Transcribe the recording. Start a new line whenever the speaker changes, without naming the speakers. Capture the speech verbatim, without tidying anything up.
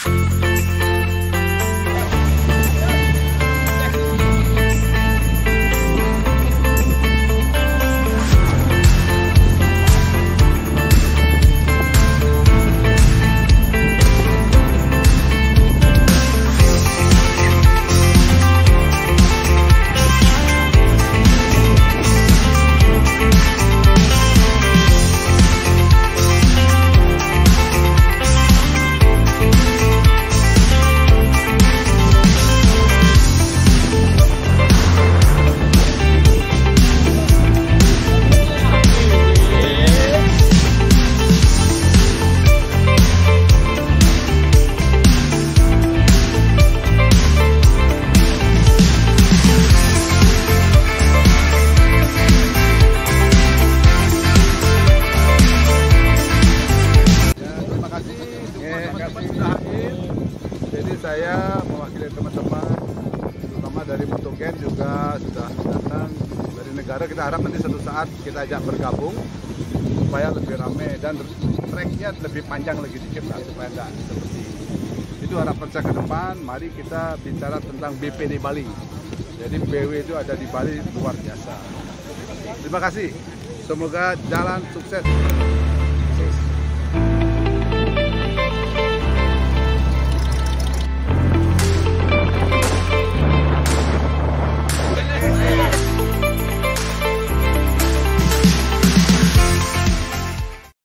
Jadi saya mewakili teman-teman, terutama dari Motogen juga sudah datang dari negara. Kita harap nanti suatu saat kita ajak bergabung supaya lebih ramai dan treknya lebih panjang lagi dikit lah, supaya enggak seperti itu. Harapan saya ke depan, mari kita bicara tentang B P di Bali. Jadi B W itu ada di Bali luar biasa. Terima kasih, semoga jalan sukses.